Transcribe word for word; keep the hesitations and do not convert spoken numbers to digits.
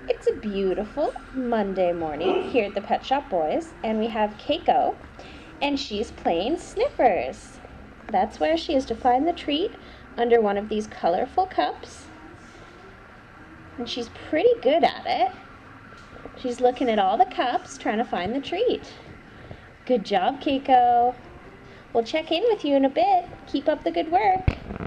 It's a beautiful Monday morning here at the Pet Shop Boys, and we have Keiko, and she's playing Snifferes. That's where she is to find the treat under one of these colorful cups, and she's pretty good at it. She's looking at all the cups, trying to find the treat. Good job, Keiko. We'll check in with you in a bit. Keep up the good work.